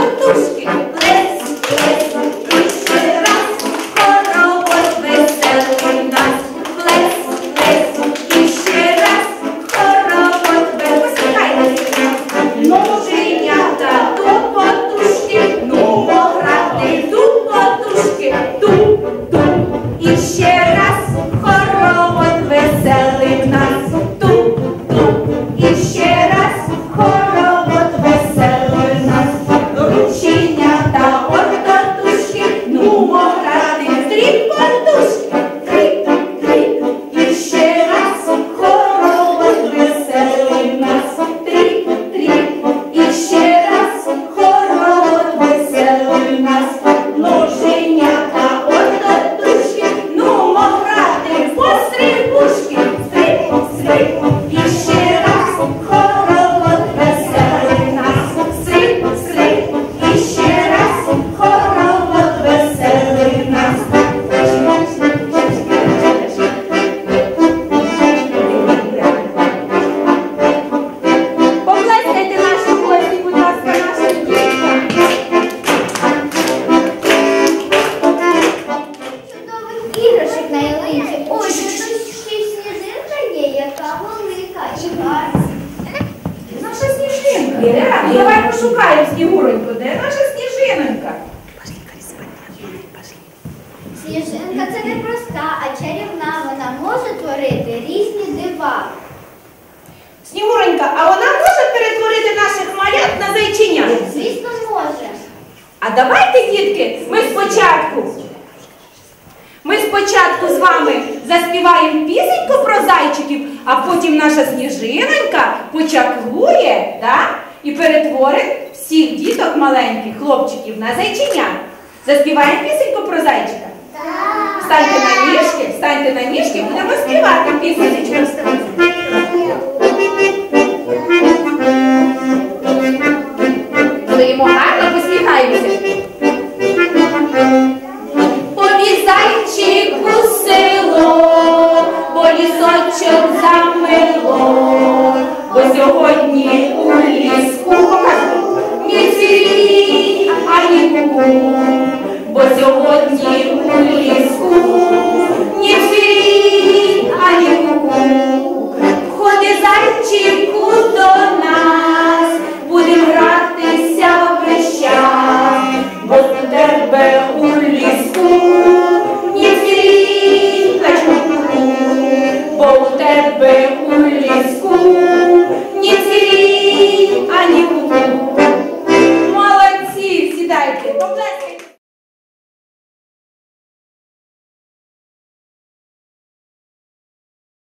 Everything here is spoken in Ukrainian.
потушки, плес, плес, і ще раз, хоровод веселий нас, плес, плес, і ще раз, хоровод веселий. Ноженята до потушки, нумо грати до потушки, туп-туп, і ще раз, хоровод веселий нас, туп-туп, і ще раз, хоровод веселий нас. Рученята от татушки, нумо грати три потушки, три, і ще раз, хоровод веселий нас, три, і ще раз, хоровод веселий нас. Ноженята от татушки, нумо грати по стрибушки, стриб, і ще раз, хоровод веселий нас, стриб, і ще раз, хоровод веселий нас. Поплескайте наші гості, будь ласка, нашим діткам. Чудових іграшок на ялинці. Ой, тут ще й сніжинка є, яка велика і гарна. Наша сніжинка. Іра, давай пошукаємо Снігуреньку. Де наша сніжинонька? Сніжинка – це не проста, а чарівна. Вона може творити різні дива. Снігуренька, а вона може перетворити наших малят на зайченят? Звісно, може. А давайте, дітки, ми спочатку з вами заспіваємо пісеньку про зайчиків, а потім наша сніжинонька почаклує, так? І перетворить всіх діток маленьких, хлопчиків, на зайченят. Заспіваємо пісеньку про зайчика? Так. Встаньте на ніжки, будемо співати пісенечку. Стоїмо гарно, посміхаємося. Побіг зайчик у село, бо лісочок замило, бо сьогодні у ліску ні цвірінь, ані куку, бо сьогодні у ліску